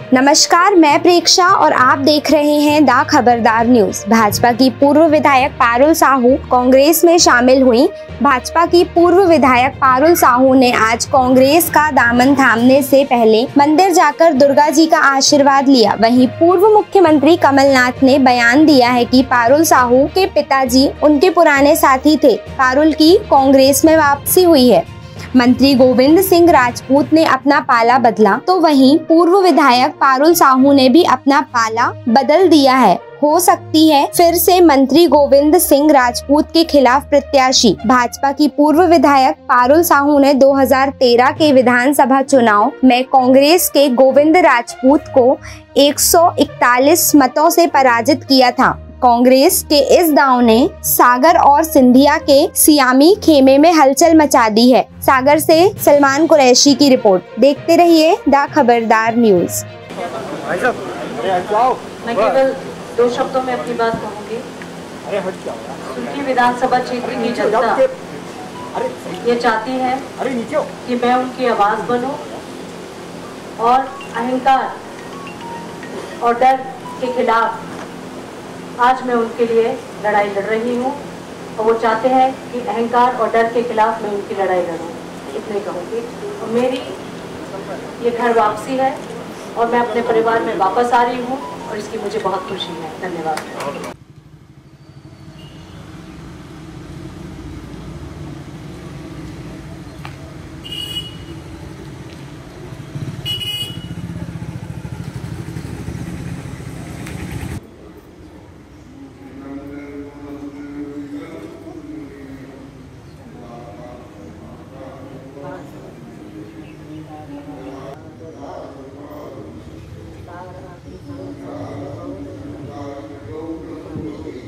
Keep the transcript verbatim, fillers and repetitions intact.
नमस्कार, मैं प्रेक्षा और आप देख रहे हैं द खबरदार न्यूज। भाजपा की पूर्व विधायक पारुल साहू कांग्रेस में शामिल हुई। भाजपा की पूर्व विधायक पारुल साहू ने आज कांग्रेस का दामन थामने से पहले मंदिर जाकर दुर्गा जी का आशीर्वाद लिया। वहीं पूर्व मुख्यमंत्री कमलनाथ ने बयान दिया है कि पारुल साहू के पिताजी उनके पुराने साथी थे। पारुल की कांग्रेस में वापसी हुई है। मंत्री गोविंद सिंह राजपूत ने अपना पाला बदला, तो वहीं पूर्व विधायक पारुल साहू ने भी अपना पाला बदल दिया है। हो सकती है फिर से मंत्री गोविंद सिंह राजपूत के खिलाफ प्रत्याशी। भाजपा की पूर्व विधायक पारुल साहू ने दो हज़ार तेरह के विधानसभा चुनाव में कांग्रेस के गोविंद राजपूत को एक सौ इकतालीस मतों से पराजित किया था। कांग्रेस के इस दांव ने सागर और सिंधिया के सियामी खेमे में हलचल मचा दी है। सागर से सलमान कुरैशी की रिपोर्ट। देखते रहिए द खबरदार न्यूज। मैं केवल दो शब्दों में अपनी बात कहूंगी। सुर्खी विधानसभा क्षेत्र की जनता ये चाहती है कि मैं उनकी आवाज बनूं और अहंकार और डर के खिलाफ आज मैं उनके लिए लड़ाई लड़ रही हूँ और वो चाहते हैं कि अहंकार और डर के खिलाफ मैं उनकी लड़ाई लड़ूँ। इतने कहूँगी। और मेरी ये घर वापसी है और मैं अपने परिवार में वापस आ रही हूँ और इसकी मुझे बहुत खुशी है। धन्यवाद।